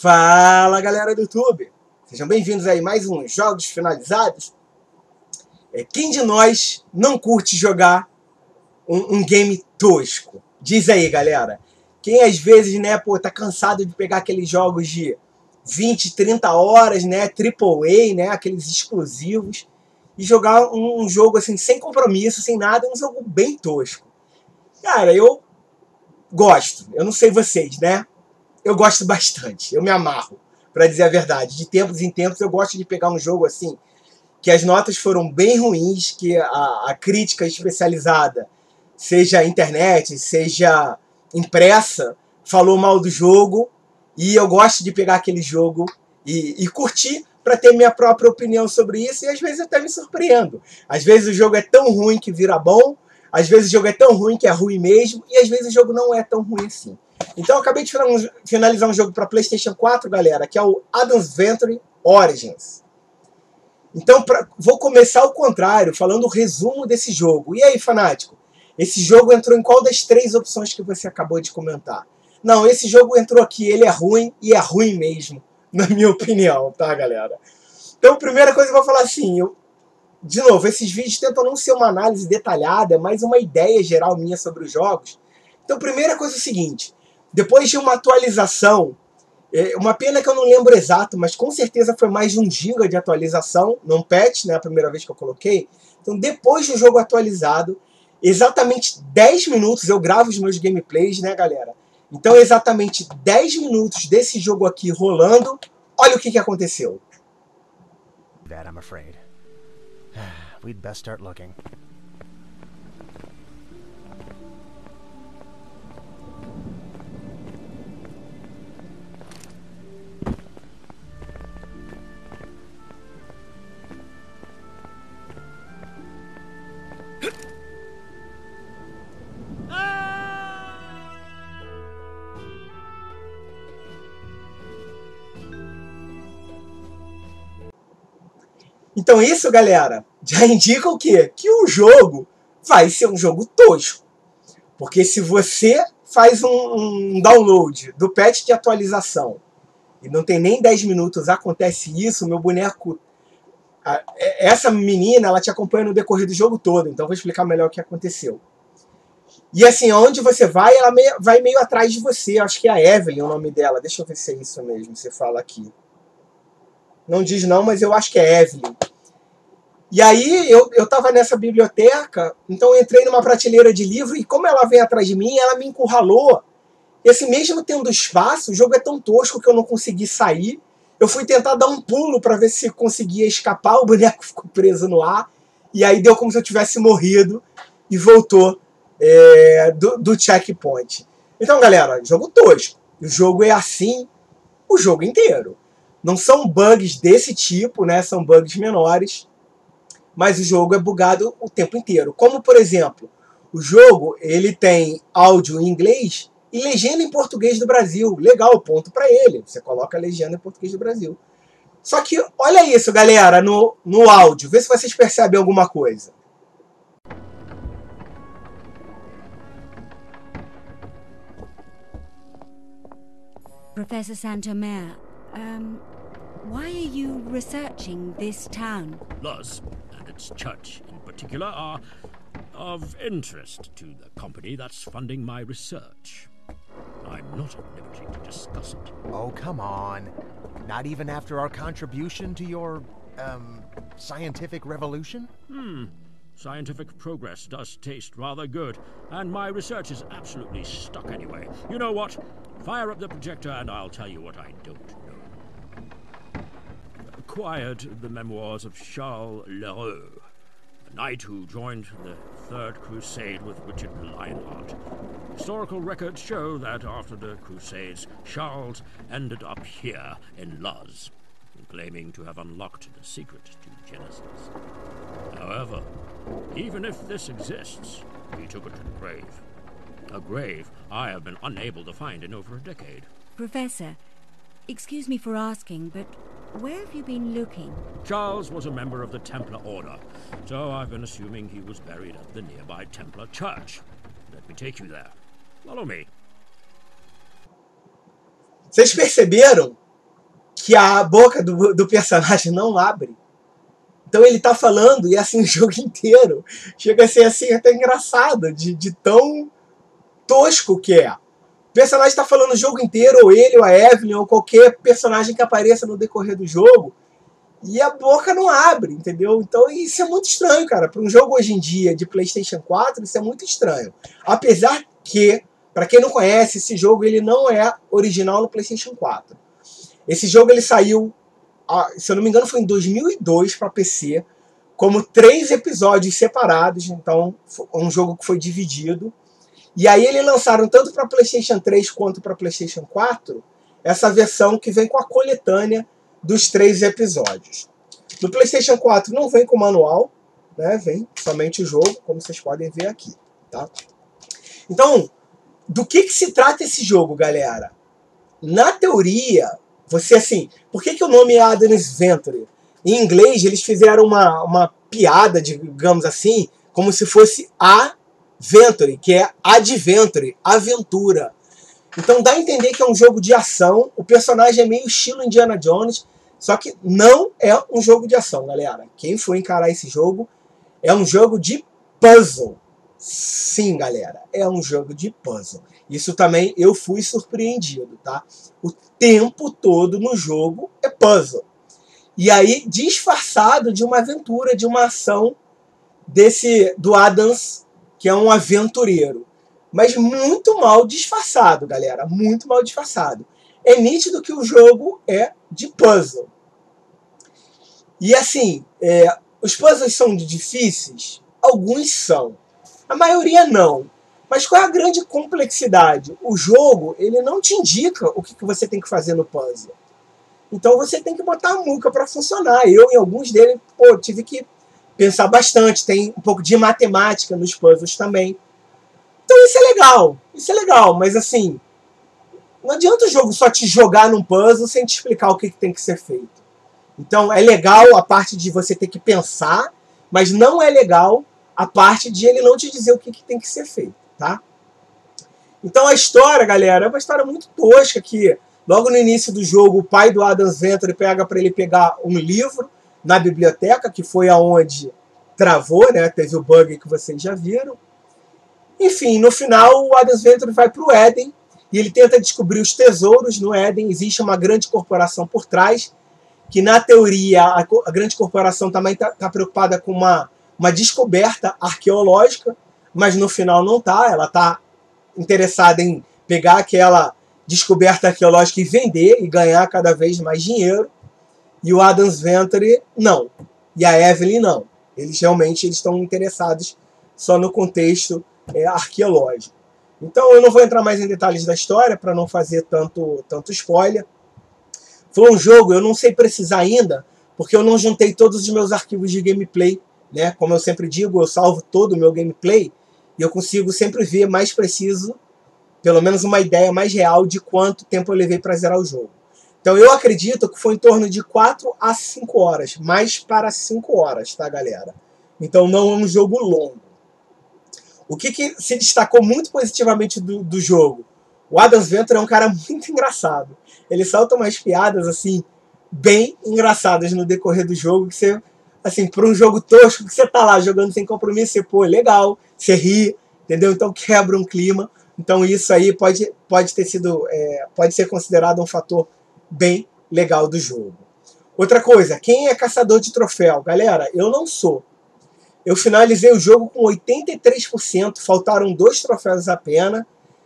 Fala, galera do YouTube! Sejam bem-vindos aí a mais um Jogos Finalizados. Quem de nós não curte jogar um game tosco? Diz aí, galera. Quem às vezes, né, tá cansado de pegar aqueles jogos de 20, 30 horas, né, AAA, né, aqueles exclusivos, e jogar um jogo assim, sem compromisso, sem nada, um jogo bem tosco. Cara, eu gosto. Eu não sei vocês, né? Eu gosto bastante, eu me amarro, pra dizer a verdade. De tempos em tempos eu gosto de pegar um jogo assim, que as notas foram bem ruins, que a crítica especializada, seja a internet, seja impressa, falou mal do jogo, e eu gosto de pegar aquele jogo e curtir para ter minha própria opinião sobre isso, e às vezes eu até me surpreendo. Às vezes o jogo é tão ruim que vira bom, às vezes o jogo é tão ruim que é ruim mesmo, e às vezes o jogo não é tão ruim assim. Então eu acabei de finalizar um jogo para PlayStation 4, galera, que é o Adam's Venture Origins. Então vou começar ao contrário, falando o resumo desse jogo. E aí, fanático? Esse jogo entrou em qual das três opções que você acabou de comentar? Não, esse jogo entrou aqui, ele é ruim, e é ruim mesmo, na minha opinião, tá, galera? Então, a primeira coisa que eu vou falar assim, de novo, esses vídeos tentam não ser uma análise detalhada, mas uma ideia geral minha sobre os jogos. Então, a primeira coisa é o seguinte, depois de uma atualização, uma pena que eu não lembro exato, mas com certeza foi mais de 1 GB de atualização, num patch, né, a primeira vez que eu coloquei. Então, depois do jogo atualizado, exatamente 10 minutos, eu gravo os meus gameplays, né, galera? Então, exatamente 10 minutos desse jogo aqui rolando, olha o que aconteceu. That, I'm afraid. We'd best start looking. Então isso, galera, já indica o quê? Que o jogo vai ser um jogo tosco. Porque se você faz um download do patch de atualização e não tem nem 10 minutos, acontece isso, meu boneco... Essa menina, ela te acompanha no decorrer do jogo todo, então vou explicar melhor o que aconteceu. E assim, onde você vai, ela vai meio atrás de você. Acho que é a Evelyn o nome dela. Deixa eu ver se é isso mesmo, você fala aqui. Não diz não, mas eu acho que é Evelyn. E aí eu tava nessa biblioteca, então eu entrei numa prateleira de livro e como ela veio atrás de mim, ela me encurralou. E assim, mesmo tendo espaço, o jogo é tão tosco que eu não consegui sair. Eu fui tentar dar um pulo para ver se conseguia escapar, o boneco ficou preso no ar. E aí deu como se eu tivesse morrido e voltou do checkpoint. Então, galera, jogo tosco. O jogo é assim o jogo inteiro. Não são bugs desse tipo, né? São bugs menores. Mas o jogo é bugado o tempo inteiro. Como, por exemplo, o jogo ele tem áudio em inglês e legenda em português do Brasil. Legal, ponto para ele. Você coloca a legenda em português do Brasil. Só que, olha isso, galera, no áudio. Vê se vocês percebem alguma coisa. Professor Santomere, why are you researching this town? Luz and its church in particular are of interest to the company that's funding my research. I'm not at liberty to discuss it. Oh, come on. Not even after our contribution to your, scientific revolution? Scientific progress does taste rather good, and my research is absolutely stuck anyway. You know what? Fire up the projector and I'll tell you what I don't know. Acquired the memoirs of Charles Leroux, a knight who joined the Third Crusade with Richard Lionheart. Historical records show that after the Crusades, Charles ended up here in Luz, claiming to have unlocked the secret to Genesis. However, even if this exists, he took it to the grave. A grave I have been unable to find in over a decade. Professor, excuse me for asking, but where have you been looking? Charles was a member of the Templar Order, so I've been assuming he was buried at the nearby Templar Church. Let me take you there. Follow me. Vocês perceberam que a boca do personagem não abre. Então ele tá falando e assim o jogo inteiro. Chega a ser assim até engraçado, de tão tosco que é. O personagem tá falando o jogo inteiro, ou ele, ou a Evelyn, ou qualquer personagem que apareça no decorrer do jogo, e a boca não abre, entendeu? Então isso é muito estranho, cara. Para um jogo hoje em dia de PlayStation 4, isso é muito estranho. Apesar que, para quem não conhece, esse jogo ele não é original no PlayStation 4. Esse jogo ele saiu, se eu não me engano, foi em 2002 para PC, como 3 episódios separados. Então, é um jogo que foi dividido. E aí eles lançaram tanto para PlayStation 3 quanto para PlayStation 4 essa versão que vem com a coletânea dos 3 episódios. No PlayStation 4 não vem com manual, né? Vem somente o jogo, como vocês podem ver aqui. Tá? Então, do que se trata esse jogo, galera? Na teoria, você assim, por que o nome é Adam's Venture? Em inglês, eles fizeram uma piada, digamos assim, como se fosse a Venture, que é Adventure, aventura. Então dá a entender que é um jogo de ação, o personagem é meio estilo Indiana Jones, só que não é um jogo de ação, galera. Quem for encarar esse jogo, é um jogo de puzzle. Sim, galera, é um jogo de puzzle. Isso também eu fui surpreendido, tá? O tempo todo no jogo é puzzle. E aí, disfarçado de uma aventura, de uma ação do Adams, que é um aventureiro. Mas muito mal disfarçado, galera. Muito mal disfarçado. É nítido que o jogo é de puzzle. E assim, os puzzles são difíceis? Alguns são. A maioria não. Mas qual é a grande complexidade? O jogo, ele não te indica o que você tem que fazer no puzzle. Então você tem que botar a muca para funcionar. Eu, em alguns deles, tive que pensar bastante. Tem um pouco de matemática nos puzzles também. Então isso é legal, mas assim, não adianta o jogo só te jogar num puzzle sem te explicar o que tem que ser feito. Então é legal a parte de você ter que pensar, mas não é legal a parte de ele não te dizer o que tem que ser feito, tá? Então a história, galera, é uma história muito tosca que logo no início do jogo o pai do Adam's Venture pega para ele pegar um livro na biblioteca, que foi aonde travou, né? Teve o bug que vocês já viram. Enfim, no final o Adam's Venture vai para o Éden e ele tenta descobrir os tesouros no Éden. Existe uma grande corporação por trás, que na teoria a grande corporação também está preocupada com uma descoberta arqueológica, mas no final não está. Ela está interessada em pegar aquela descoberta arqueológica e vender e ganhar cada vez mais dinheiro. E o Adam's Venture não. E a Evelyn não. Eles realmente estão interessados só no contexto arqueológico. Então eu não vou entrar mais em detalhes da história para não fazer tanto spoiler. Foi um jogo, eu não sei precisar ainda, porque eu não juntei todos os meus arquivos de gameplay, né? Como eu sempre digo, eu salvo todo o meu gameplay e eu consigo sempre ver mais preciso, pelo menos uma ideia mais real de quanto tempo eu levei para zerar o jogo. Então eu acredito que foi em torno de 4 a 5 horas, mais para 5 horas, tá, galera? Então não é um jogo longo. O que se destacou muito positivamente do jogo? O Adam's Venture é um cara muito engraçado. Ele solta umas piadas, assim, bem engraçadas no decorrer do jogo, que você, assim, para um jogo tosco, que você tá lá jogando sem compromisso, você, pô, legal, você ri, entendeu? Então quebra um clima. Então isso aí pode ser considerado um fator bem legal do jogo. Outra coisa, quem é caçador de troféu? Galera, eu não sou. Eu finalizei o jogo com 83%, faltaram 2 troféus apenas,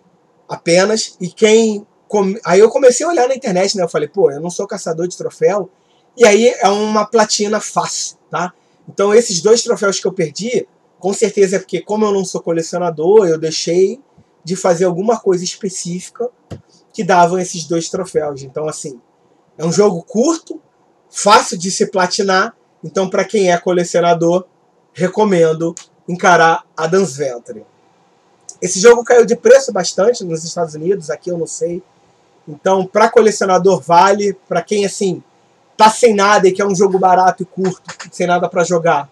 e aí eu comecei a olhar na internet, né? Eu falei, pô, eu não sou caçador de troféu, e aí é uma platina fácil, tá? Então esses 2 troféus que eu perdi, com certeza é porque como eu não sou colecionador, eu deixei de fazer alguma coisa específica que davam esses 2 troféus. Então assim, é um jogo curto, fácil de se platinar, então para quem é colecionador, recomendo encarar Adam's Venture. Esse jogo caiu de preço bastante nos Estados Unidos, aqui eu não sei. Então, para colecionador vale, para quem assim tá sem nada e quer um jogo barato e curto, sem nada para jogar,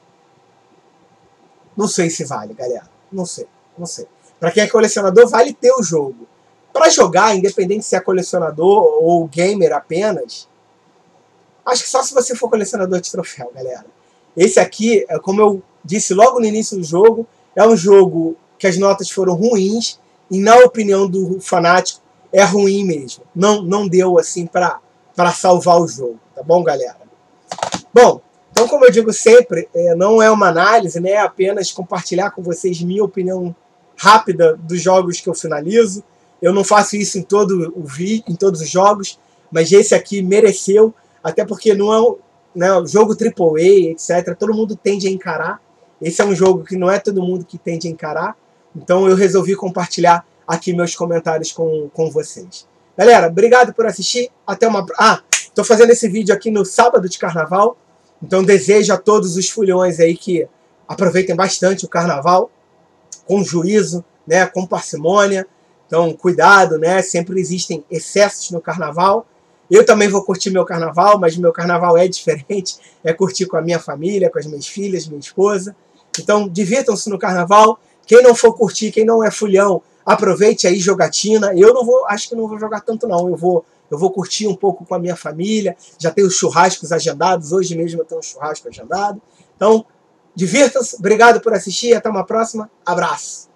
não sei se vale, galera. Não sei. Para quem é colecionador, vale ter o jogo. Para jogar, independente se é colecionador ou gamer apenas, Acho que só se você for colecionador de troféu, galera. Esse aqui, como eu disse logo no início do jogo, é um jogo que as notas foram ruins, e na opinião do fanático, é ruim mesmo. Não deu assim para salvar o jogo, tá bom, galera? Bom, então como eu digo sempre, não é uma análise, né? É apenas compartilhar com vocês minha opinião rápida dos jogos que eu finalizo. Eu não faço isso em todos os jogos, mas esse aqui mereceu, até porque não é né, jogo AAA, etc. Todo mundo tende a encarar. Esse é um jogo que não é todo mundo que tende a encarar. Então eu resolvi compartilhar aqui meus comentários com vocês. Galera, obrigado por assistir. Até uma... tô fazendo esse vídeo aqui no sábado de carnaval. Então desejo a todos os fulhões aí que aproveitem bastante o carnaval, com juízo, né, com parcimônia. Então cuidado, né? Sempre existem excessos no carnaval. Eu também vou curtir meu carnaval, mas meu carnaval é diferente. É curtir com a minha família, com as minhas filhas, minha esposa. Então divirtam-se no carnaval. Quem não for curtir, quem não é fulhão, aproveite aí jogatina. Eu acho que não vou jogar tanto não. Eu vou curtir um pouco com a minha família. Já tenho churrascos agendados. Hoje mesmo eu tenho um churrasco agendado. Então, divirtam-se. Obrigado por assistir. Até uma próxima. Abraço.